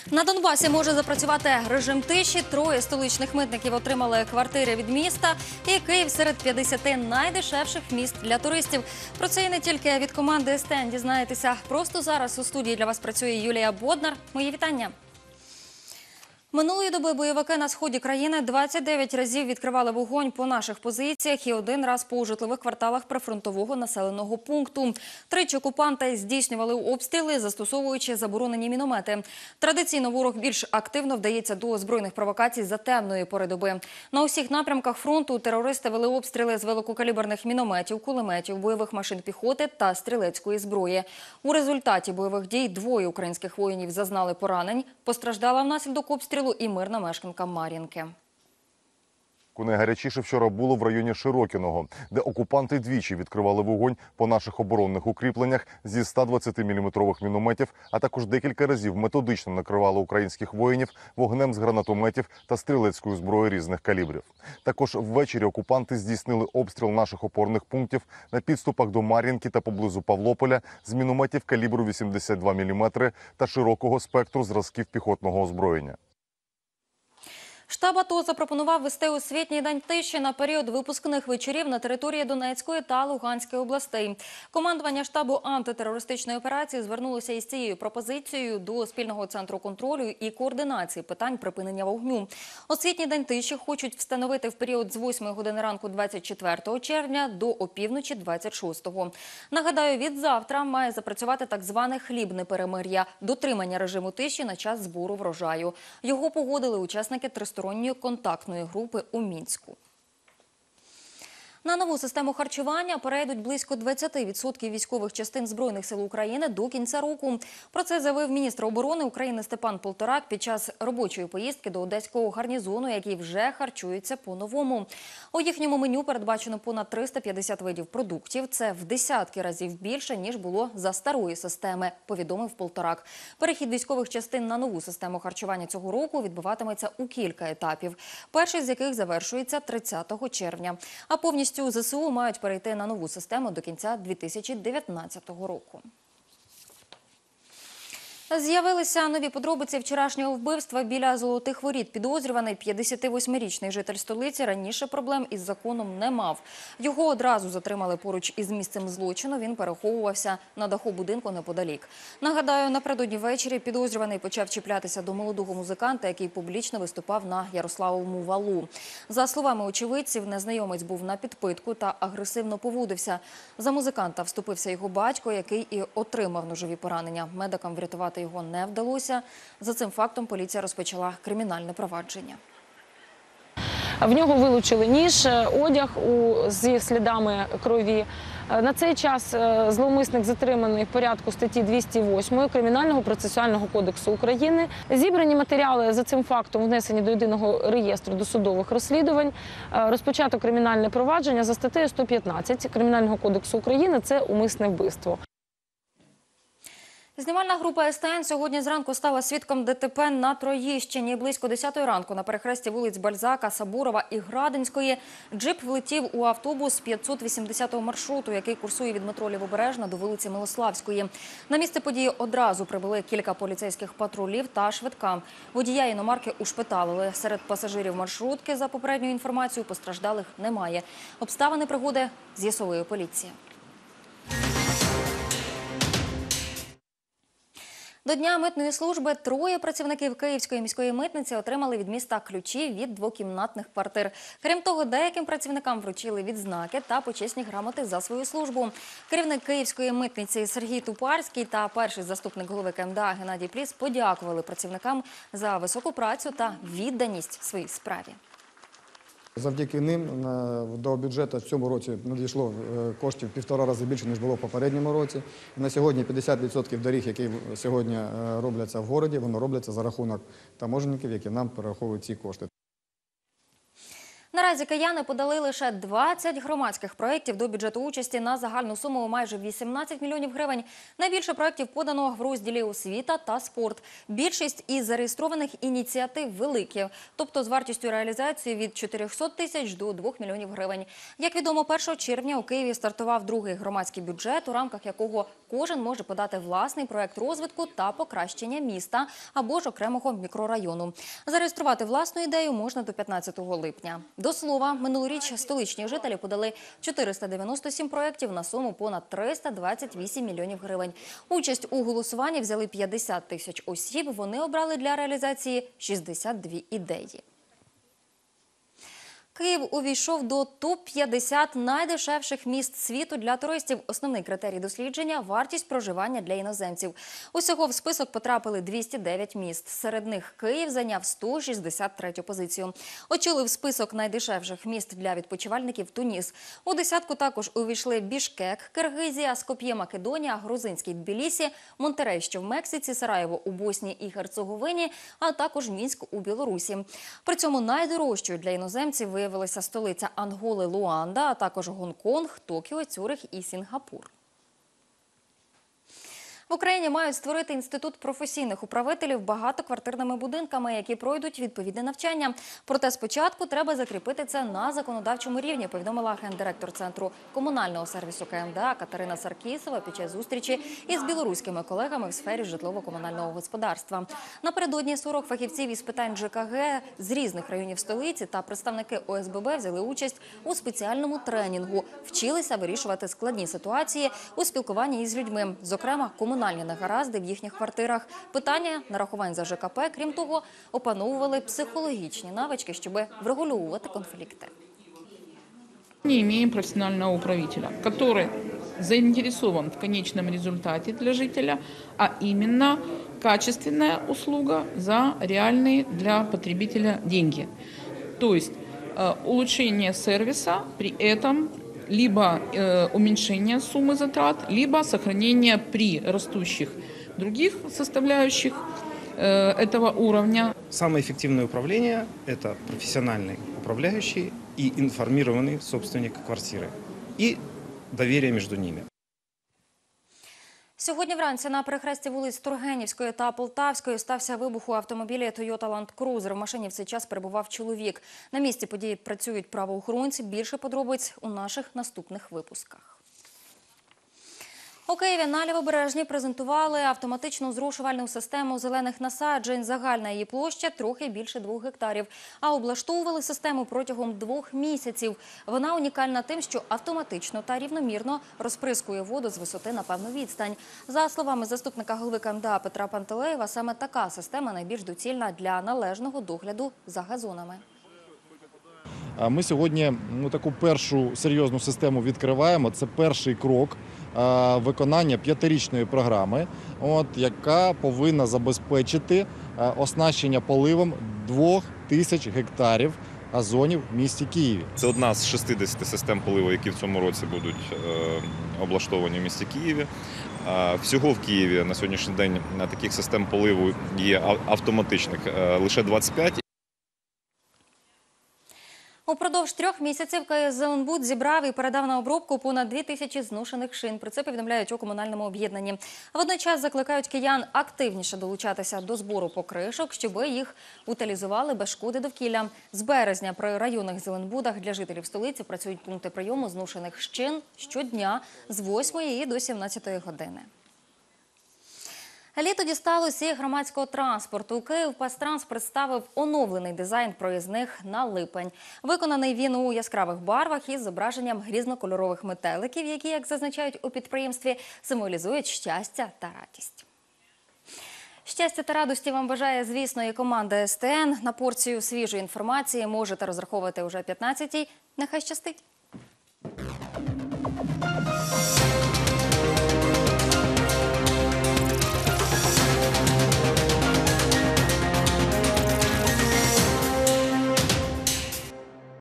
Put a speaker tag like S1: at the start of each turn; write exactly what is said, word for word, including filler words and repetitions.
S1: На Донбасі може запрацювати режим тиші. Троє столичних митників отримали квартири від міста. І Київ серед п'ятдесяти найдешевших міст для туристів. Про це і не тільки від команди СТН дізнаєтеся. Просто зараз у студії для вас працює Юлія Боднар. Мої вітання. Минулої доби бойовики на сході країни двадцять дев'ять разів відкривали вогонь по наших позиціях і один раз по житлових кварталах прифронтового населеного пункту. Тричі окупанти здійснювали обстріли, застосовуючи заборонені міномети. Традиційно ворог більш активно вдається до збройних провокацій за темної пори доби. На усіх напрямках фронту терористи вели обстріли з великокаліберних мінометів, кулеметів, бойових машин піхоти та стрілецької зброї. У результаті бойових дій двоє українських воїнів зазнали поранень. Постраждала внаслідок обстрілу і мирна мешканка Мар'їнки.
S2: Найгарячіше вчора було в районі Широкіного, де окупанти двічі відкривали вогонь по наших оборонних укріпленнях зі ста двадцятиміліметрових мінометів, а також декілька разів методично накривали українських воїнів вогнем з гранатометів та стрілецькою зброєю різних калібрів. Також ввечері окупанти здійснили обстріл наших опорних пунктів на підступах до Мар'їнки та поблизу Павлополя з мінометів калібру вісімдесят два міліметри та широкого спектру зразків піхотного озброєння.
S1: Штаб АТО запропонував ввести освітній день тиші на період випускних вечорів на території Донецької та Луганської областей. Командування штабу антитерористичної операції звернулося із цією пропозицією до спільного центру контролю і координації питань припинення вогню. Освітній день тиші хочуть встановити в період з восьмої години ранку двадцять четвертого червня до опівночі двадцять шостого. Нагадаю, від завтра має запрацювати так зване хлібне перемир'я – дотримання режиму тиші на час збору врожаю. Його погодили учасники тристоронньої контактної групи у Мінську. На нову систему харчування перейдуть близько двадцяти відсотків військових частин Збройних сил України до кінця року. Про це заявив міністр оборони України Степан Полторак під час робочої поїздки до Одеського гарнізону, який вже харчується по-новому. У їхньому меню передбачено понад триста п'ятдесят видів продуктів. Це в десятки разів більше, ніж було за старої системи, повідомив Полторак. Перехід військових частин на нову систему харчування цього року відбуватиметься у кілька етапів, перший з яких завершується тридцятого червня. А повністю ЗСУ мають перейти на нову систему до кінця дві тисячі дев'ятнадцятого року. З'явилися нові подробиці вчорашнього вбивства біля Золотих Воріт. Підозрюваний п'ятдесятивосьмирічний житель столиці раніше проблем із законом не мав. Його одразу затримали поруч із місцем злочину. Він переховувався на даху будинку неподалік. Нагадаю, напередодні ввечері підозрюваний почав чіплятися до молодого музиканта, який публічно виступав на Ярославовому валу. За словами очевидців, незнайомець був на підпитку та агресивно поводився. За музиканта вступився його батько, який і отримав ножові поранення. Медикам врятувати його не вдалося. За цим фактом поліція розпочала кримінальне провадження.
S3: В нього вилучили ніж, одяг зі слідами крові. На цей час зловмисник затриманий в порядку статті двісті восьмої Кримінального процесуального кодексу України. Зібрані матеріали за цим фактом внесені до єдиного реєстру досудових розслідувань. Розпочато кримінальне провадження за статтею сто п'ятнадцять Кримінального кодексу України – це умисне вбивство.
S1: Знімальна група СТН сьогодні зранку стала свідком ДТП на Троєщині. Близько десятої ранку на перехресті вулиць Бальзака, Сабурова і Градинської джип влетів у автобус п'ятсот вісімдесятого маршруту, який курсує від метро Лівобережна до вулиці Милославської. На місце події одразу прибули кілька поліцейських патрулів та швидка. Водія іномарки ушпиталили. Серед пасажирів маршрутки, за попередньою інформацією, постраждалих немає. Обставини пригоди з'ясовує поліція. До Дня митної служби троє працівників Київської міської митниці отримали від міста ключі від двокімнатних квартир. Крім того, деяким працівникам вручили відзнаки та почесні грамоти за свою службу. Керівник Київської митниці Сергій Тупарський та перший заступник голови КМДА Геннадій Пліс подякували працівникам за високу працю та відданість своїй справі.
S4: Завдяки ним до бюджету в цьому році надійшло коштів півтора рази більше, ніж було в попередньому році. На сьогодні п'ятдесят відсотків доріг, які сьогодні робляться в місті, воно робляться за рахунок таможенників, які нам перераховують ці кошти.
S1: Наразі кияни подали лише двадцять громадських проєктів до бюджету участі на загальну суму у майже вісімнадцять мільйонів гривень. Найбільше проєктів подано в розділі «Освіта» та «Спорт». Більшість із зареєстрованих ініціатив великі, тобто з вартістю реалізації від чотирьохсот тисяч до двох мільйонів гривень. Як відомо, першого червня у Києві стартував другий громадський бюджет, у рамках якого кожен може подати власний проєкт розвитку та покращення міста або ж окремого мікрорайону. Зареєструвати власну ідею можна до п'ятнадцятого липня. До слова, минулоріч столичні жителі подали чотириста дев'яносто сім проєктів на суму понад триста двадцять вісім мільйонів гривень. Участь у голосуванні взяли п'ятдесят тисяч осіб. Вони обрали для реалізації шістдесят дві ідеї. Київ увійшов до топ п'ятдесят найдешевших міст світу для туристів. Основний критерій дослідження – вартість проживання для іноземців. Усього в список потрапили двісті дев'ять міст. Серед них Київ зайняв сто шістдесят третю позицію. Очолив список найдешевших міст для відпочивальників Туніс. У десятку також увійшли Бішкек, Киргизія, Скоп'є, Македонія, грузинський Тбілісі, Монтерей, що в Мексиці, Сараєво у Боснії і Герцеговині, а також Мінськ у Білорусі. При цьому найдорожчою для іноземців виявилася Виявилася столиця Анголи Луанда, а також Гонконг, Токіо, Цюрих і Сінгапур. В Україні мають створити інститут професійних управителів багатоквартирними будинками, які пройдуть відповідне навчання. Проте спочатку треба закріпити це на законодавчому рівні, повідомила гендиректор Центру комунального сервісу КМДА Катерина Саркісова під час зустрічі із білоруськими колегами в сфері житлово-комунального господарства. Напередодні сорок фахівців із питань ЖКГ з різних районів столиці та представники О С Б Б взяли участь у спеціальному тренінгу. Вчилися вирішувати складні ситуації у спілкуванні із людьми, зокрема комунальними Комунальні негаразди в їхніх квартирах, питання нарахувань за Ж К П. Крім того, опановували психологічні навички, щоб врегулювати конфлікти.
S5: Мы имеем профессионального управителя, который заинтересован в конечном результате для жителя, а именно качественная услуга за реальные для потребителя деньги. То есть э, улучшение сервиса, при этом либо э, уменьшение суммы затрат, либо сохранение при растущих других составляющих э, этого уровня.
S6: Самое эффективное управление – это профессиональный управляющий и информированный собственник квартиры. И доверие между ними.
S1: Сьогодні вранці на перехресті вулиць Тургенівської та Полтавської стався вибух у автомобілі Toyota Land Cruiser. В машині в цей час перебував чоловік. На місці події працюють правоохоронці. Більше подробиць у наших наступних випусках. У Києві на Лівобережній презентували автоматичну зрошувальну систему зелених насаджень. Загальна її площа трохи більше двох гектарів. А облаштовували систему протягом двох місяців. Вона унікальна тим, що автоматично та рівномірно розприскує воду з висоти на певну відстань. За словами заступника голови К М Д А Петра Пантелеєва, саме така система найбільш доцільна для належного догляду за газонами.
S7: Ми сьогодні ну, таку першу серйозну систему відкриваємо. Це перший крок а, виконання п'ятирічної програми, от, яка повинна забезпечити а, оснащення поливом двох тисяч гектарів газонів в місті Києві.
S8: Це одна з шістдесяти систем поливу, які в цьому році будуть е, облаштовані в місті Києві. Е, всього в Києві на сьогоднішній день на таких систем поливу є автоматичних е, лише двадцять п'ять.
S1: Упродовж трьох місяців К С «Зеленбуд» зібрав і передав на обробку понад дві тисячі зношених шин. Про це повідомляють у комунальному об'єднанні. Водночас закликають киян активніше долучатися до збору покришок, щоб їх утилізували без шкоди довкілля. З березня при районних «Зеленбудах» для жителів столиці працюють пункти прийому зношених шин щодня з восьмої до сімнадцятої години. Літо дісталося і громадського транспорту. «Київпастранс» представив оновлений дизайн проїзних на липень. Виконаний він у яскравих барвах із зображенням різнокольорових метеликів, які, як зазначають у підприємстві, символізують щастя та радість. Щастя та радості вам бажає, звісно, і команда С Т Н. На порцію свіжої інформації можете розраховувати уже о п'ятнадцятій. Нехай щастить!